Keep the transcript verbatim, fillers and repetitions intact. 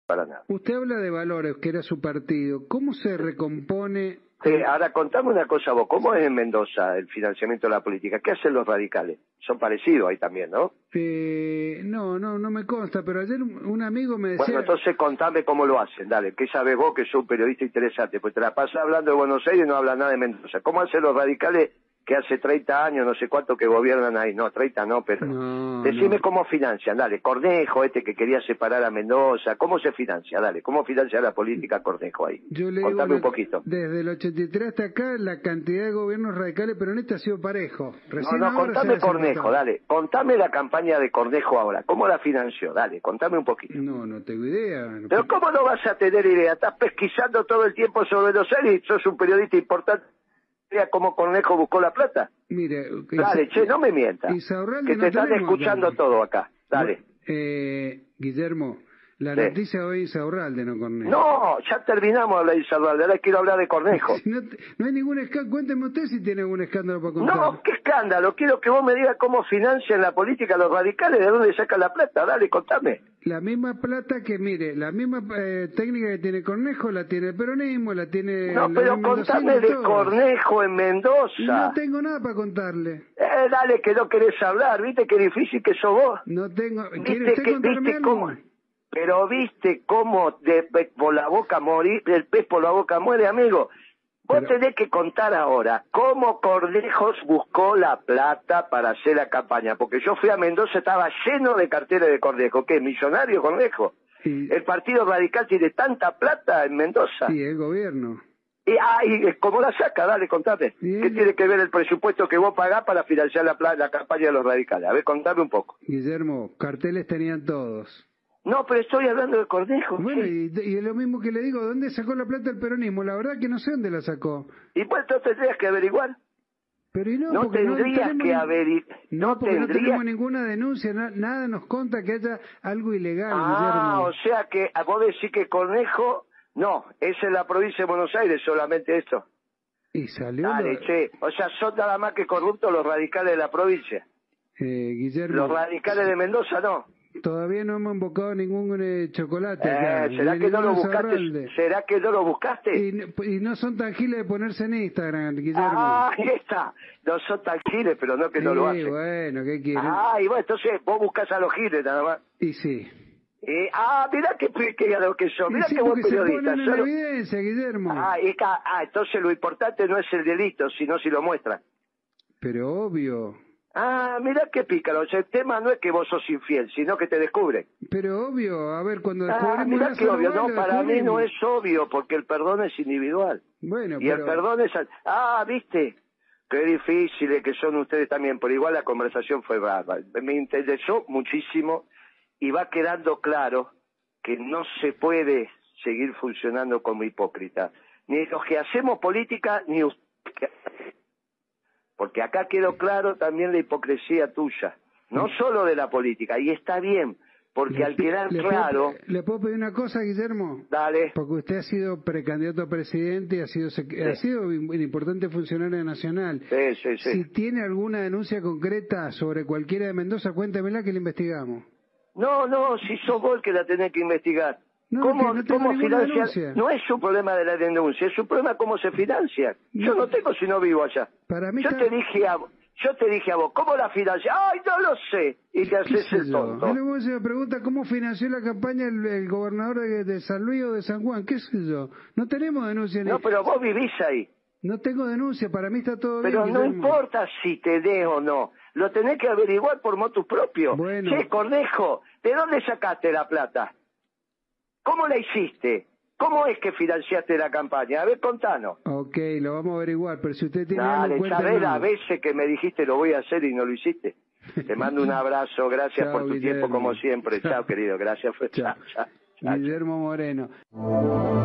para nada. Usted habla de Valores, que era su partido. ¿Cómo se recompone? Sí, ahora contame una cosa vos, ¿cómo es en Mendoza el financiamiento de la política? ¿Qué hacen los radicales? Son parecidos ahí también, ¿no? Eh, no, no, no me consta, pero ayer un, un amigo me decía... Bueno, entonces contame cómo lo hacen, dale, ¿qué sabes vos que sos un periodista interesante? Pues te la pasas hablando de Buenos Aires y no hablas nada de Mendoza. ¿Cómo hacen los radicales que hace treinta años, no sé cuánto que gobiernan ahí? No, treinta no, pero... No, Decime no. cómo financian, dale, Cornejo, este que quería separar a Mendoza, ¿cómo se financia? Dale, ¿cómo financia la política Cornejo ahí? Yo le Contame digo, un poquito. Desde el ochenta y tres hasta acá, la cantidad de gobiernos radicales peronistas ha sido parejo. Recién No, no, ahora contame se Cornejo, dale, contame la campaña de Cornejo ahora, ¿cómo la financió? Dale, contame un poquito. No, no tengo idea. Pero ¿cómo no vas a tener idea? Estás pesquisando todo el tiempo sobre Buenos Aires y sos un periodista importante. ¿Cómo Cornejo buscó la plata? Mire, dale, che, no me mientas. Que te no están escuchando acá. todo acá. Dale. Eh, Guillermo, la sí. noticia hoy es Insaurralde, no Cornejo. No, ya terminamos de hablar de Insaurralde, ahora quiero hablar de Cornejo. Si no, no hay ningún escándalo, cuénteme usted si tiene algún escándalo para contar. No, qué escándalo, quiero que vos me digas cómo financian la política los radicales, de dónde sacan la plata, dale, contame. La misma plata que, mire, la misma eh, técnica que tiene Cornejo, la tiene el peronismo, la tiene... No, pero contame de Cornejo en Mendoza. Y no tengo nada para contarle. Eh, dale, que no querés hablar, viste qué difícil que sos vos. No tengo... ¿Quiere ¿Viste usted que, contarme viste algo? Cómo, pero viste cómo de, por la boca morir, el pez por la boca muere, amigo. Vos pero... tenés que contar ahora cómo Cornejo buscó la plata para hacer la campaña, porque yo fui a Mendoza, estaba lleno de carteles de Cornejo. ¿Qué? ¿Millonario Cornejo? Sí. El Partido Radical tiene tanta plata en Mendoza. Sí, el gobierno. Y, ah, y ¿cómo la saca? Dale, contame. ¿Qué él... tiene que ver el presupuesto que vos pagás para financiar la, la campaña de los radicales? A ver, contame un poco. Guillermo, carteles tenían todos. No, pero estoy hablando de Cornejo. Bueno, sí. y, y es lo mismo que le digo, ¿dónde sacó la plata el peronismo? La verdad que no sé dónde la sacó. Y pues entonces tendrías que averiguar. Pero y no, no tendrías no que averiguar. No, no, porque tendrías... no tenemos ninguna denuncia, na, nada nos conta que haya algo ilegal, Ah, Guillermo. o sea que vos decís que Cornejo, no, es en la provincia de Buenos Aires solamente esto. Y salió... Dale, lo... che, o sea, son nada más que corruptos los radicales de la provincia. Eh, Guillermo... Los radicales de Mendoza no. Todavía no hemos invocado ningún eh, chocolate. Eh, acá, ¿Será que no lo buscaste? ¿Será que no lo buscaste? Y, y no son tan giles de ponerse en Instagram, Guillermo. Ah, ahí está. No son tan giles, pero no que sí, no lo hacen. Bueno, ¿qué quieren? Ah, y bueno, entonces vos buscás a los giles nada más. Y sí. Eh, ah, mirá que, que, que son, mirá sí, que buen periodista. Se ponen en Solo... evidencia, Guillermo. Ah, y ca... ah, entonces lo importante no es el delito, sino si lo muestran. Pero obvio. Ah, mirá qué pícaro. El tema no es que vos sos infiel, sino que te descubre. Pero obvio, a ver, cuando descubrimos... Ah, mirá que obvio. No, para mí no es obvio, porque el perdón es individual. Bueno, y pero... el perdón es... Ah, ¿viste? Qué difíciles que son ustedes también, pero igual la conversación fue brava. Me interesó muchísimo y va quedando claro que no se puede seguir funcionando como hipócrita. Ni los que hacemos política, ni usted. Porque acá quedó claro también la hipocresía tuya, no solo de la política, y está bien, porque le, al quedar le claro... Puedo, ¿Le puedo pedir una cosa, Guillermo? Dale. Porque usted ha sido precandidato a presidente y ha sido, sí. ha sido un importante funcionario nacional. Sí, sí, sí. Si tiene alguna denuncia concreta sobre cualquiera de Mendoza, cuéntemela que la investigamos. No, no, si sos vos el que la tenés que investigar. No, ¿Cómo, no cómo financia? Denuncia. No es un problema de la denuncia, es un problema cómo se financia. No. Yo no tengo si no vivo allá. Para mí yo está... te dije a yo te dije a vos, ¿cómo la financia? ¡Ay, no lo sé! Y te haces el tonto. Yo luego se me pregunta cómo financió la campaña el, el gobernador de, de San Luis o de San Juan, qué sé yo. No tenemos denuncia. No, ni... pero vos vivís ahí. No tengo denuncia, para mí está todo pero bien. Pero no Guillermo. importa si te dé o no, lo tenés que averiguar por motus propio. Bueno. Che, Cornejo, ¿de dónde sacaste la plata? ¿Cómo la hiciste? ¿Cómo es que financiaste la campaña? A ver, contanos. Ok, lo vamos a averiguar, pero si usted tiene Dale, algo, sabés las veces que me dijiste lo voy a hacer y no lo hiciste. Te mando un abrazo, gracias Chao, por tu Guillermo. tiempo como siempre. Chao, Chao querido, gracias. Chao. Chao. Chao. Guillermo Moreno.